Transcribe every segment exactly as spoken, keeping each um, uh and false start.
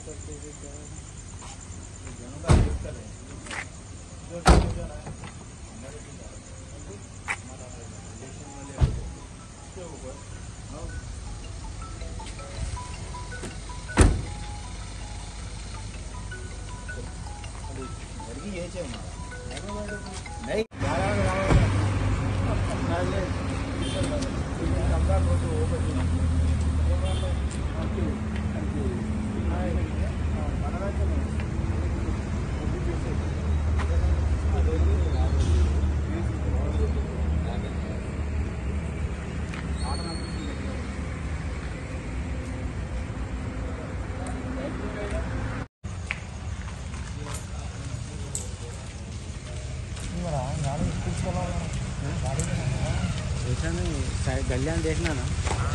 नहीं ऐसा नहीं, गलियां देखना ना।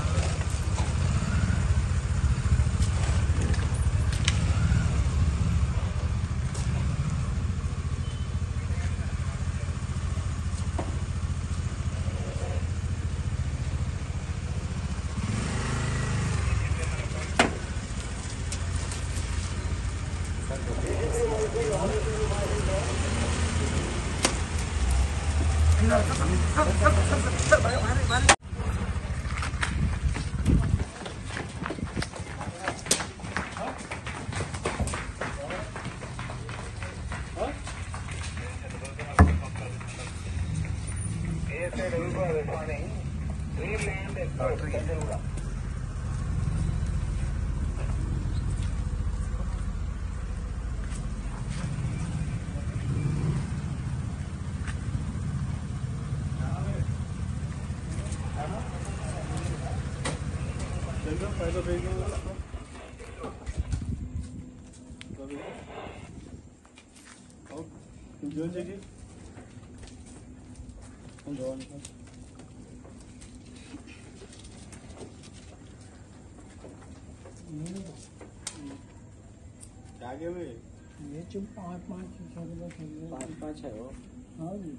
आगे में ये चुप पाँच पाँच पाँच पाँच है वो। हाँ जी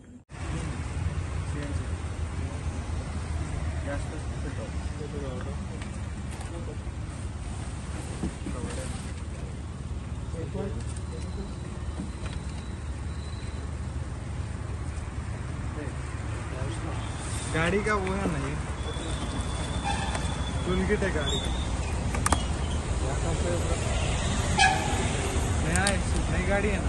गाड़ी का वो है नहीं, टूल किट है गाड़ी का। नया नई गाड़ी है ना।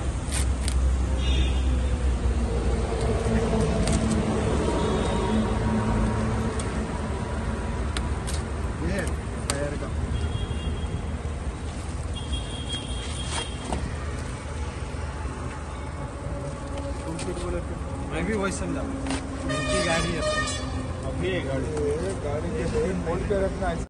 ये टायर का मैं भी वही समझा, गाड़ी है अभी गाड़ी गाड़ी के मोड़ पे रखना है।